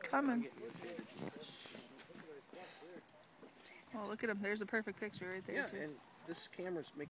coming. Oh, look at him. There's a perfect picture right there, too. And this camera's making